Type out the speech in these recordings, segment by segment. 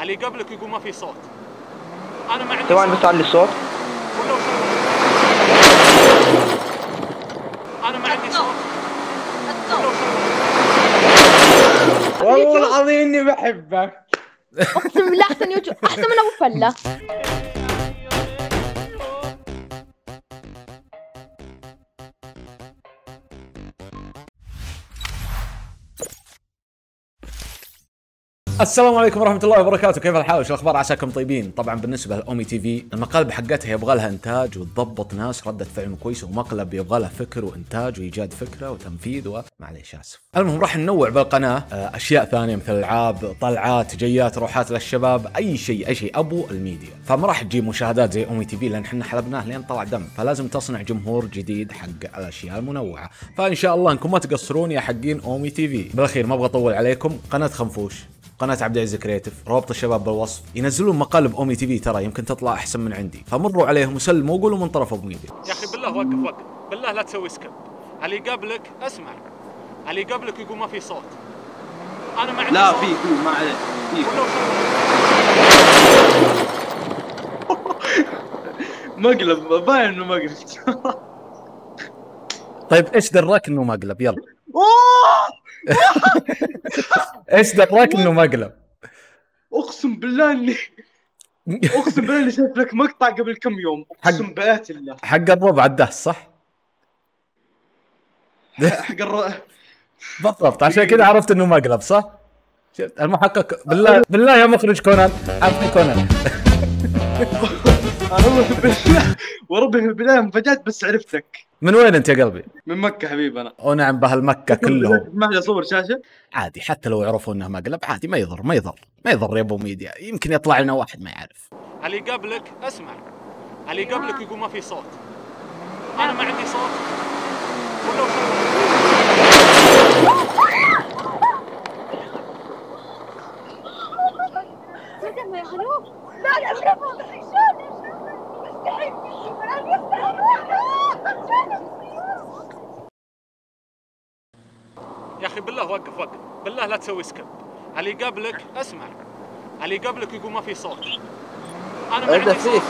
اللي قبلك يقول ما في صوت. انا ما عندي ثواني بس علي الصوت. انا ما عندي صوت. والله العظيم اني بحبك. اقسم بالله احسن يوتيوب، احسن من ابو فله. السلام عليكم ورحمة الله وبركاته، كيف الحال؟ وش الأخبار؟ عساكم طيبين. طبعا بالنسبة لأومي تي في المقالب حقتها يبغى لها إنتاج وتضبط ناس ردة فعل كويسة، ومقلب يبغى له فكر وإنتاج وإيجاد فكرة وتنفيذ معليش آسف. المهم راح ننوع بالقناة أشياء ثانية مثل ألعاب، طلعات، جيات، روحات للشباب، أي شيء أبو الميديا. فما راح تجيب مشاهدات زي أومي تي في لأن حنا حلبناه لين طلع دم، فلازم تصنع جمهور جديد حق الأشياء المنوعة. فإن شاء الله إنكم ما تقصرون يا حقين أومي تي في. بالأخير ما أبغى أطول عليكم، قناة خنفوش، قناة عبد العزيز كريتيف، رابط الشباب بالوصف، ينزلون مقالب أومي تي في ترى يمكن تطلع أحسن من عندي، فمروا عليهم وسلموا وقولوا من طرف أبو ميديا. يا أخي بالله وقف بالله لا تسوي سكيب. اللي قبلك اسمع، اللي قبلك يقول ما في صوت. أنا ما عندي لا صوت. في ما عليه في مقلب باين انه مقلب. طيب إيش دراك إنه مقلب؟ يلا إيش دراك إنه مقلب؟ اقسم بالله اني شايف لك مقطع قبل كم يوم، اقسم بآيات الله. حق الربع الدهس صح؟ حق بالضبط، عشان كذا عرفت إنه مقلب صح؟ شفت المحقق بالله يا مخرج كونان، عطني كونان. بالله وربي في البداية انفجأت بس عرفتك. من وين أنت يا قلبي؟ من مكة حبيبي أنا. ونعم بهالمكة كلهم. تسمح لي أصور شاشة؟ عادي، حتى لو يعرفوا إنه مقلب عادي، ما يضر يا أبو ميديا، يمكن يطلع لنا واحد ما يعرف. اللي قبلك اسمع، اللي قبلك يقول ما في صوت. أنا ما عندي صوت. يا أخي بالله وقف بالله لا تسوي سكيب. اللي قبلك اسمع، اللي قبلك يقول ما في صوت. أنا ما عندي صوت.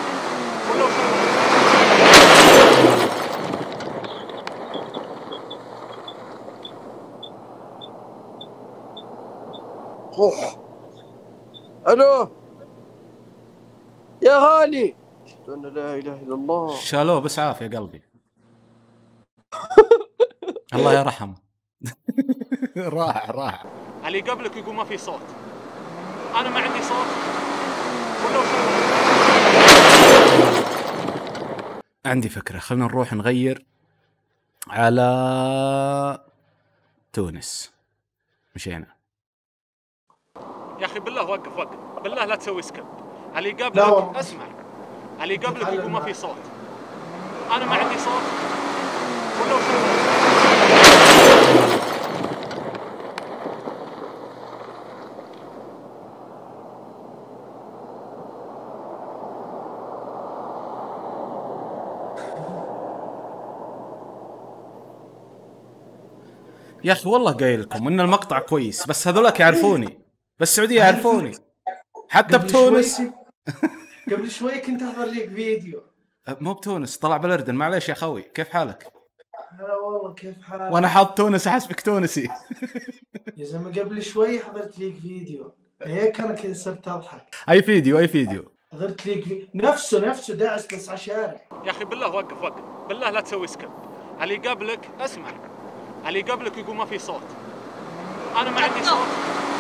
الو يا غالي، اشهد ان لا اله الا الله. شالوه بس عافية يا قلبي. الله يرحمه. راح. اللي قبلك يقول ما في صوت. أنا ما عندي صوت. عندي فكرة، خلنا نروح نغير على تونس. مشينا. يا أخي بالله وقف بالله لا تسوي سكيب. اللي قبلك اسمع، اللي قبلك يقول ما في صوت. أنا ما عندي صوت. يا أخي والله قايل لكم إن المقطع كويس، بس هذولك يعرفوني، بس السعودية يعرفوني حتى بتونس. قبل شوي كنت احضر لك فيديو. مو بتونس، طلع بالاردن. معليش يا خوي، كيف حالك؟ هلا والله كيف حالك؟ وانا حاط تونس احسبك تونسي. يا زلمه قبل شوي حضرت لك فيديو، هيك انا كنت صرت اضحك. اي فيديو حضرت لك نفسه داعس بس على الشارع. يا أخي بالله وقف بالله لا تسوي سكيب. اللي قبلك اسمع، اللي قبلك يقول ما في صوت. أنا ما عندي صوت.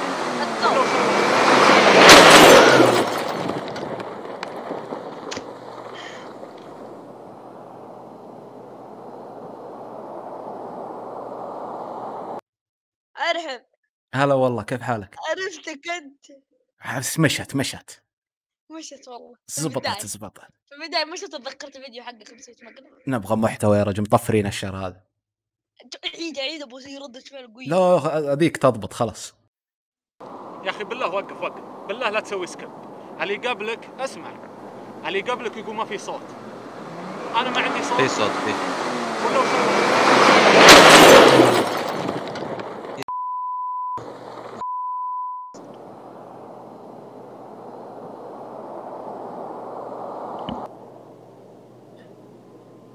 أرحب. هلا والله، كيف حالك؟ عرفتك أنت. مشت والله. زبطت. في البداية مش تذكرت فيديو حقك مسويت مقلب. نبغى محتوى يا رجل، مطفرين الشهر هذا. عيد ابو زي ردة فعل قوية. لا هذيك تضبط خلاص. يا أخي بالله وقف بالله لا تسوي سكيب. اللي قبلك اسمع، اللي قبلك يقول ما في صوت. أنا ما عندي صوت. في صوت في.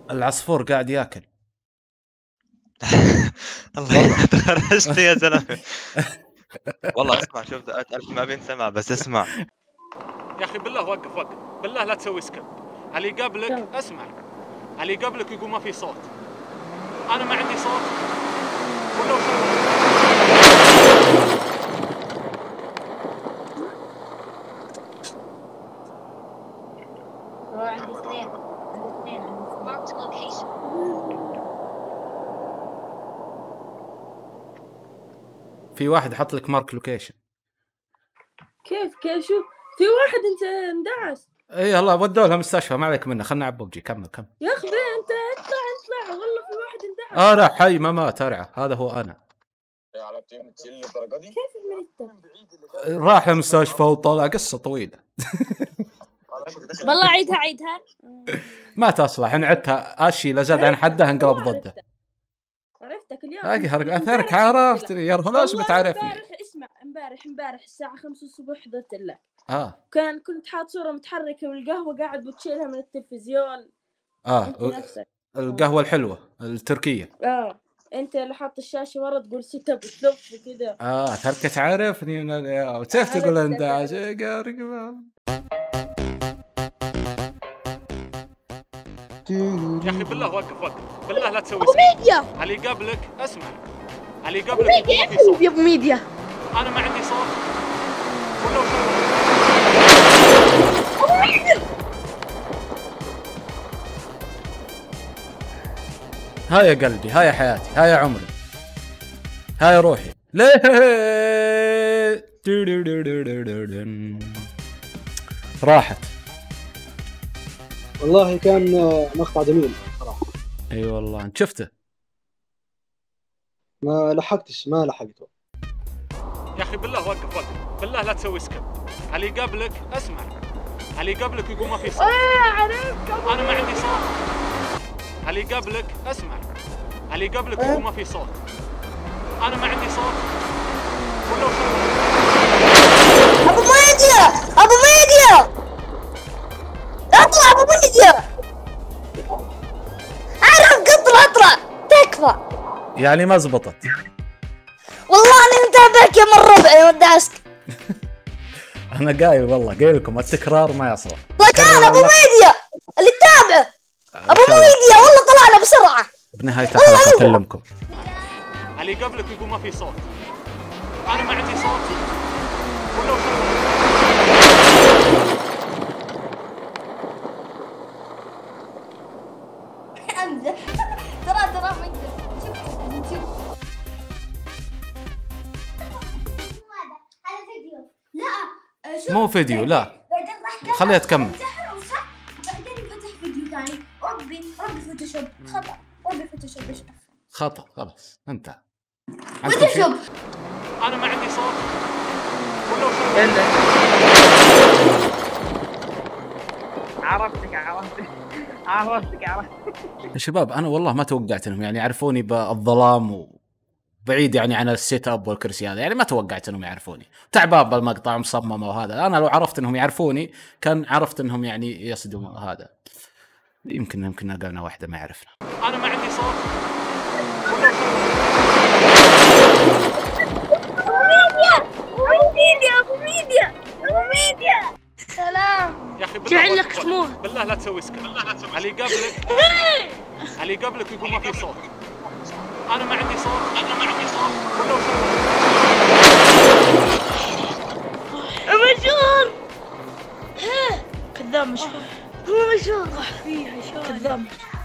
العصفور قاعد ياكل. الله تخرجت يا زلمه. والله اسمع، شوف ألف ما بينسمع، بس اسمع يا اخي بالله وقف وقف، بالله لا تسوي سكيب. اللي قبلك اسمع، اللي قبلك يقول ما في صوت. انا ما عندي صوت ولا وش؟ عندي اثنين ماركت لوكيشن. في واحد حط لك مارك لوكيشن. كيف شوف في واحد انت اندعس. اي الله ودوا لها مستشفى، ما عليك منه، خلنا نلعب ببجي. كمل يا اخي انت اطلع والله في واحد اندعس. انا حي ما مات، ارعى هذا هو انا. كيف المريض راح المستشفى وطلع، قصه طويله. والله عيدها ما تصلح، ان عدتها اشي لزاد عن حدها انقلب ضده. عرفتك اليوم. اثرك عرفتني يا رجل، ليش بتعرفني؟ اسمع امبارح الساعه 5 الصبح حضرت لك. كنت حاط صوره متحركه والقهوه قاعد بتشيلها من التلفزيون. القهوه الحلوه التركيه. انت اللي حاط الشاشه ورا تقول ست اب تلف وكذا. ترك تعرفني وكيف تقول انت يا اخي بالله وقف بالله لا تسوي ميديا. اللي قبلك اسمع، اللي قبلك يقول ما في صوت. يا ابو ميديا انا ما عندي صوت ولا وش؟ هاي يا قلبي، هاي يا حياتي، هاي يا عمري، هاي يا روحي. ليه راحت؟ والله كان مقطع جميل صراحه. اي والله انت شفته؟ ما لحقته. يا اخي بالله وقف بالله لا تسوي سكيب. اللي قبلك اسمع، اللي قبلك يقول ما في صوت. انا ما عندي صوت. اللي قبلك اسمع، اللي قبلك يقول ما في صوت. انا ما عندي صوت ولا وش؟ ابو ميديا اطلع ابو ميديا. اعرف اطلع تكفى. يعني ما زبطت والله انا متابعك يا من ربعي ودعسك. انا قايل والله، قايل لكم التكرار ما يصلح. كان ابو ميديا اللي تتابعه ابو ميديا والله طلعنا بسرعه. بنهايه الحلقه اكلمكم. اللي قبلك يقول ما في صوت. انا ما عندي صوت ولا وش؟ ترى شوف هذا فيديو. لا مو فيديو، لا خليها تكمل. بعدين فتح فيديو ثاني. ربي فوتوشوب خطأ. ربي فوتوشوب خطأ، خلاص انتهى. فوتوشوب. انا ما عندي صوت ولا وش؟ عرفتك يا شباب انا والله ما توقعت انهم يعني يعرفوني بالظلام وبعيد يعني عن السيت اب والكرسي هذا، يعني ما توقعت انهم يعرفوني. تعبان بالمقطع مصمم وهذا، انا لو عرفت انهم يعرفوني كان عرفت انهم يعني يصدوا هذا. يمكن قالنا واحده ما يعرفنا. انا ما عندي صوت. ابو ميديا سلام. يا اخي بالله لا تسوي سكيب. اللي قبلك يقول ما في صوت. انا ما عندي صوت ولا وش؟ مشهور كذاب. مشهور كذاب.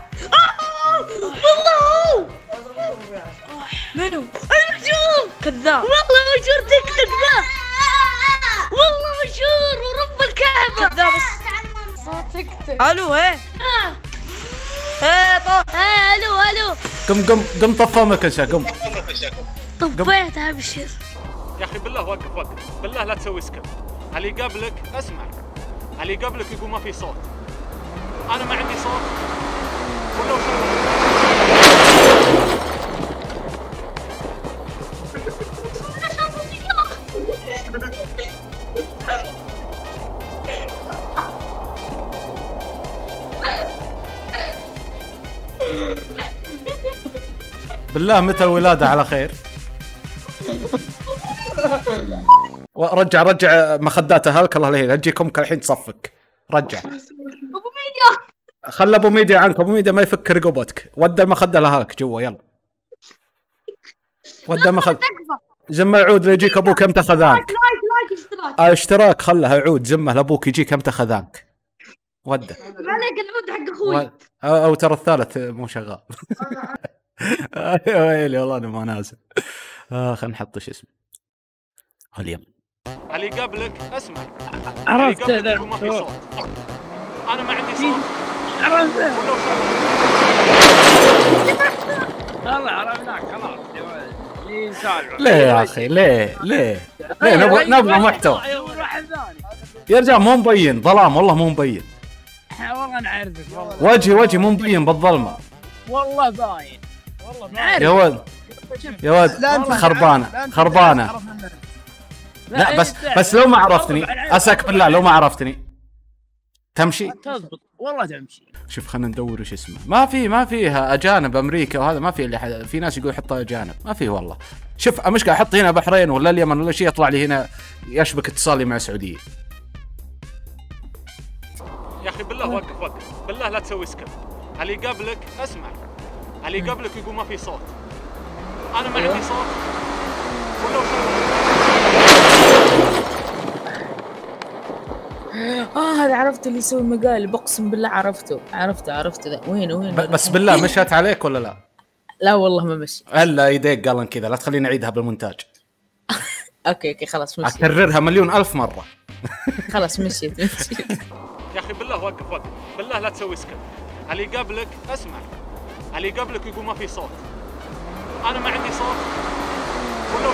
والله منو المشهور كذاب. والله مشهور تيك توك ذا. والله مشهور ورب الكعبة كذاب. صوتك الو الو قم طفى مكنسه. قم طفيت ابشر. يا اخي بالله وقف بالله لا تسوي سكيب. اللي قبلك اسمع، اللي قبلك يقول ما في صوت. انا ما عندي صوت ولا وش؟ بالله متى الولاده على خير؟ رجع مخدات اهلك الله لا تجيك امك الحين تصفك. رجع ابو ميديا خلى ابو ميديا عنك، ابو ميديا ما يفك رقبتك. ودى المخده لاهلك جوا يلا. ودى المخده. زم العود ليجيك ابوك امتى خذانك. اشتراك خلها يعود زمه لابوك يجيك امتى خذانك. وده ما عليك العود حق اخوي. او ترى الثالث مو شغال. يا ويلي والله انا ما نازل. خلينا نحط ايش اسمه اليوم. اللي قبلك اسمع. عرفت ذا ما في صوت. انا ما عندي صوت. عرفت والله عرفناك خلاص. ليه يا اخي ليه نبغى محتوى يا رجال. مو مبين ظلام والله مو مبين. والله نعرفك والله. وجهي مو مبين بالظلمه والله باين والله. يا ولد خربانه. لا بس لو ما عرفتني اسك بالله لو ما عرفتني تمشي تضبط والله تمشي. شوف خلينا ندور وش اسمه. ما فيها اجانب امريكا وهذا ما في اللي في ناس يقول حطها اجانب ما في والله. شوف المشكله احط هنا بحرين ولا اليمن ولا شيء يطلع لي هنا يشبك اتصالي مع السعوديه. يا اخي بالله وقف بالله لا تسوي سكيب. اللي قبلك اسمع. اللي قبلك يقول ما في صوت. انا ما عندي صوت ولو هذا عرفت اللي يسوي مقالب اقسم بالله عرفته ذا. وين بس بالله مشت عليك ولا لا؟ لا والله ما مشي الا يديك قالن كذا لا تخليني اعيدها بالمونتاج. اوكي خلاص مشي. اكررها مليون الف مره. خلاص مشيت. يا اخي بالله وقف بالله لا تسوي سكيب. اللي قبلك اسمع. اللي قبلك يقول ما في صوت. انا ما عندي صوت ولو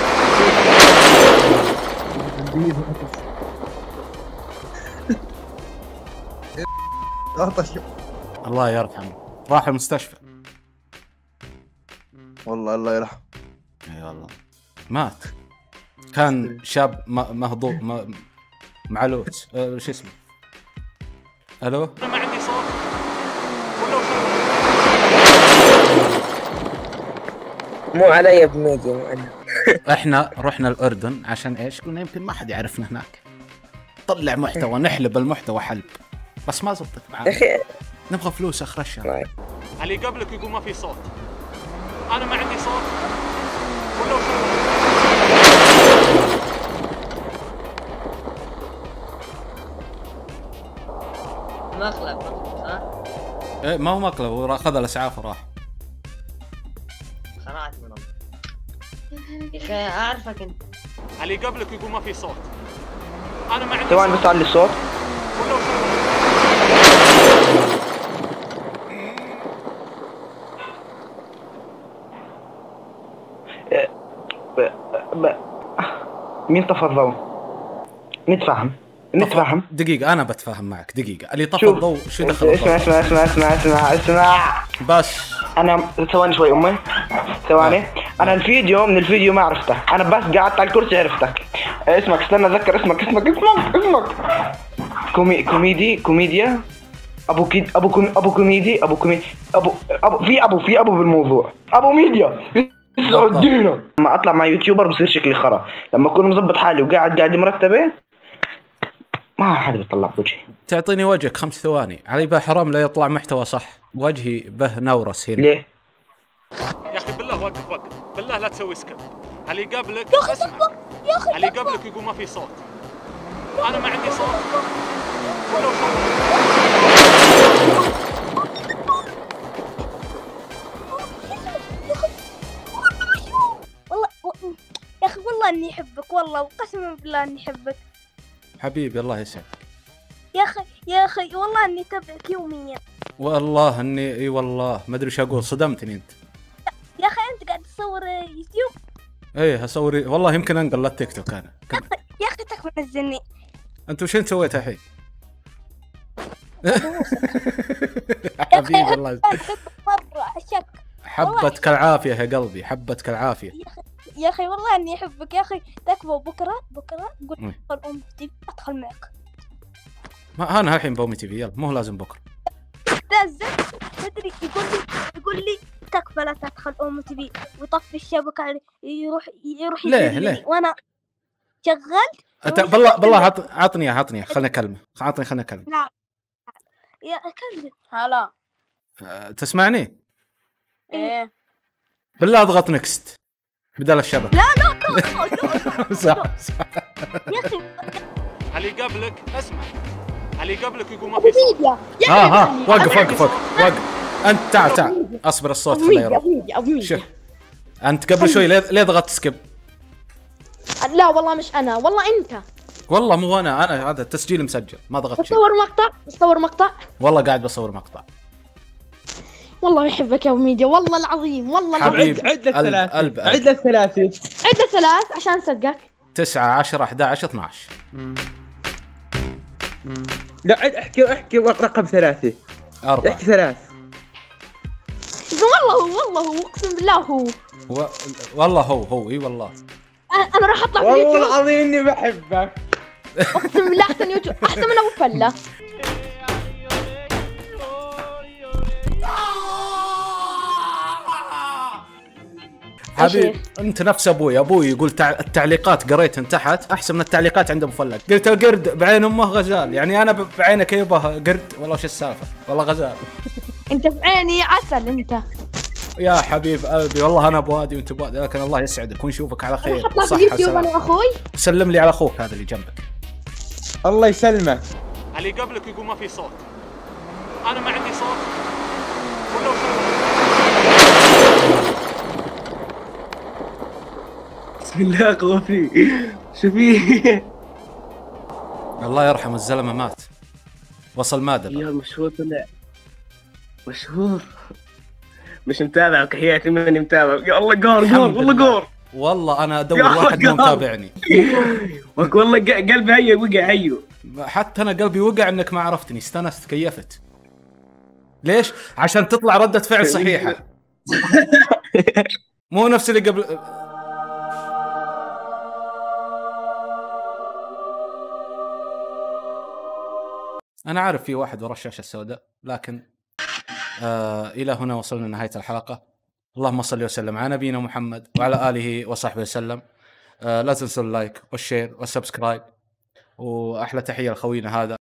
الله يرحمه راح المستشفى والله الله يرحمه. اي والله مات. كان شاب مهضوم معلوس شو اسمه. الو انا ما عندي صوت ولو مو علي بميديا مو علي. احنا رحنا الاردن عشان ايش؟ قلنا يمكن ما حد يعرفنا هناك. طلع محتوى نحلب المحتوى حلب بس ما زبطت معاه. يا اخي نبغى فلوس اخر الشهر. اللي قبلك يقول ما في صوت. انا ما عندي صوت ولو مقلب صح؟ ايه ما هو مقلب هو اخذ الاسعاف وراح. خلاص من يا اخي اعرفك انت. اللي قبلك يقول ما في صوت. انا ما عندي ثواني بس علي الصوت. مين طفى الضوء؟ نتفاهم دقيقة أنا بتفاهم معك دقيقة. اللي طفى الضوء شو دخل؟ اسمع بس أنا ثواني شوي أمي ثواني. أنا من الفيديو ما عرفته. أنا بس قعدت على الكرسي عرفتك. اسمك استنى أذكر اسمك كوميديا أبو كوميدي أبو في أبو بالموضوع أبو ميديا. لما أطلع مع يوتيوبر بصير شكلي خرا. لما أكون مظبط حالي وقاعد مرتبة ما حد بيطلع بوجهي. تعطيني وجهك 5 ثواني علي بها حرام لا يطلع محتوى صح. وجهي به نورس هنا. ليه؟ يا اخي بالله وقف بالله لا تسوي سكيب. اللي قبلك اسمع. يا اخي اللي قبلك يقول ما في صوت. انا ما عندي صوت ولو والله يا اخي والله اني احبك والله وقسما بالله اني احبك حبيبي الله يسعدك. يا اخي والله اني اتابعك يوميا. والله اني اي والله ما ادري ايش اقول. صدمتني انت يا اخي. انت قاعد تصور يوتيوب؟ ايه هصور والله يمكن انقل للتيك توك انا. يا اخي تكفى نزلني. انت وش انت سويت الحين؟ حبيبي الله مرة عشاك. حبتك العافية يا قلبي حبتك العافية. يا اخي والله اني احبك يا اخي. تكفى بكره قول ادخل تي في ادخل معك. ما انا الحين بأمي تي في يلا مو لازم بكره. تدري يقول لي تك فلا تدخل أم تبي ويطفي الشبكة يروح ليه وأنا شغلت. بالله عطني خلنا كلمة. لا يا أكلم. هلا تسمعني؟ إيه بالله اضغط نكست بدل الشبكة. لا صح يا أخي علي قبلك اسمع، علي قبلك يقول ما في صوت. وقف انت تعال اصبر الصوت خليه يروح. شوف انت قبل شوي ليه ضغطت سكيب؟ لا والله مش انا، والله انت. والله مو انا هذا التسجيل مسجل، ما ضغطت شيء. بتصور مقطع والله قاعد بصور مقطع. والله يحبك يا ابو ميديا والله العظيم والله العظيم. عد لك ثلاثة عشان صدقك. 9 10 11 12. لا عد احكي رقم 3 4. احكي 3. والله هو اقسم بالله هو والله هو اي والله. انا راح اطلع في والله العظيم اني بحبك. اقسم بالله احسن يوتيوب، احسن من ابو فله. حبيب انت نفس ابوي يقول التعليقات قريتها تحت احسن من التعليقات عند ابو فلك. قلت القرد بعين امه غزال، يعني انا بعينك يبه قرد والله وش السالفه؟ والله غزال. انت بعيني عسل انت يا حبيب قلبي، والله انا ابو هادي وانت ابو هادي، لكن الله يسعدك ونشوفك على خير. صح اليوتيوب انا واخوي. سلم لي على اخوك هذا اللي جنبك. الله يسلمك. علي قبلك يقول ما في صوت، انا ما عندي صوت ولا وش؟ بسم الله قوفي شو فيه؟ الله يرحم الزلمه مات، وصل مادة. يا مشهور طلع مشهور. مش متابع وكحياتي ماني متابع. يا الله قور والله قور. والله انا ادور واحد مو متابعني. والله قلبي هيا وقع هيو. حتى انا قلبي وقع انك ما عرفتني، استانست كيفت. ليش؟ عشان تطلع ردة فعل صحيحة. مو نفس اللي قبل. أنا عارف في واحد ورا الشاشة السوداء، لكن إلى هنا وصلنا لنهاية الحلقة. اللهم صل وسلم على نبينا محمد وعلى آله وصحبه وسلم. لا تنسوا اللايك والشير والسبسكرايب، وأحلى تحية لخوينا هذا.